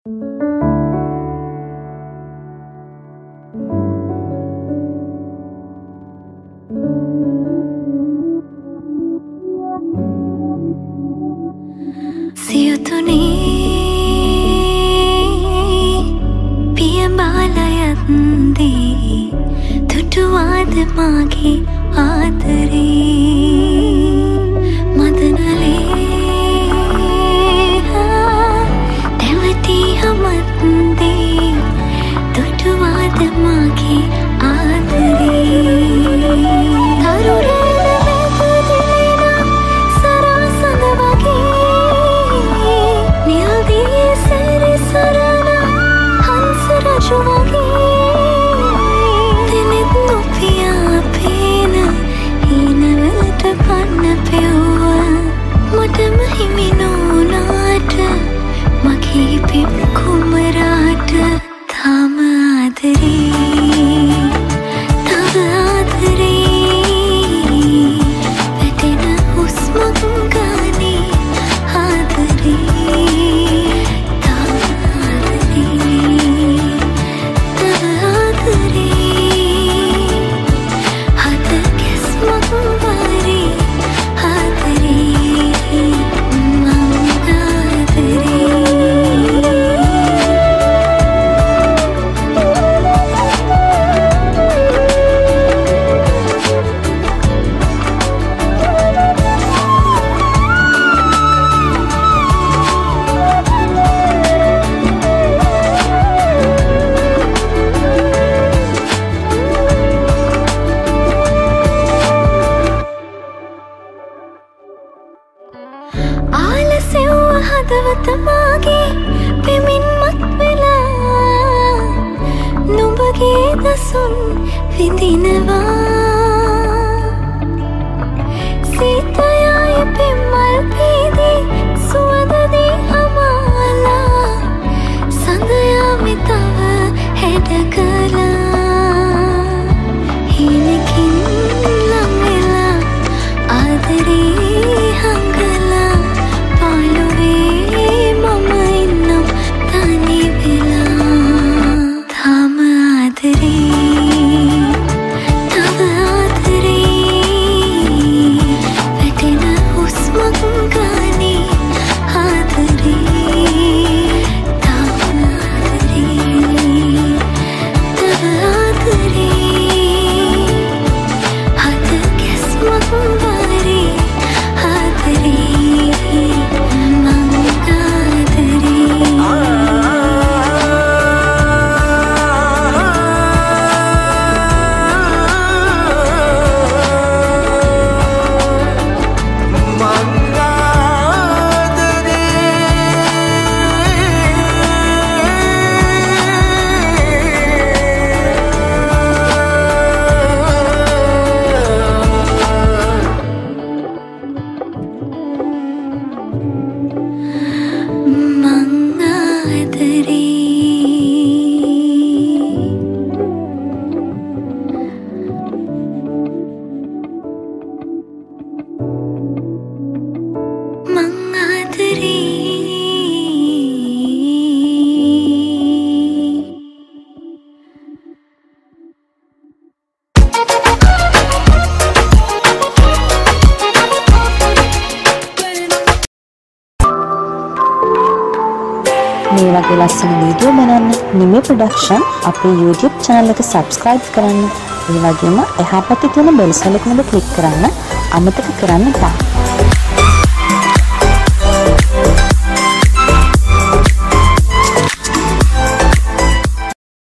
සියුතුනේ පියඹාලයන්දී තුටුවාද මාගේ ආදරේ මදනලේ දැවටි හමත්දී තුටුවාද මාගේ ආදරේ තරුරේ කුමරාට තාම ආදරේ තව ආදරේ වැටෙන හුස්මක් ගානේ ආදරේ තාම ආදරේ තව ආදරේ හද කැස්මක් වාරේ ආදරේ මං ආදරේ තමාගේ පෙමින් මත් වෙලා නුඹගේ දසුන් විඳිනවා සීතයාය පෙම්මල් පීදී සුවඳදී අමාලා සඳයාමි තව හැඩ කළා හිනකින් ලං වෙලා ආදරේ හංගලා පාළුවේ මම ඉන්නම් තනි වෙලා තාම ආදරේ තව ආදරේ වැටෙන හුස්මක් ගානේ ආදරේ තාම ආදරේ තව ආදරේ හද කැස්මක් වාරේ ආදරේ මං මේ වගේ ලස්සන වීඩියෝ බලන්න නිමේ ප්‍රොඩක්ෂන් අපේ YouTube channel එක subscribe කරන්න. ඒ වගේම එහා පැත්තේ තියෙන bell icon එක click කරන්න අමතක කරන්න එපා.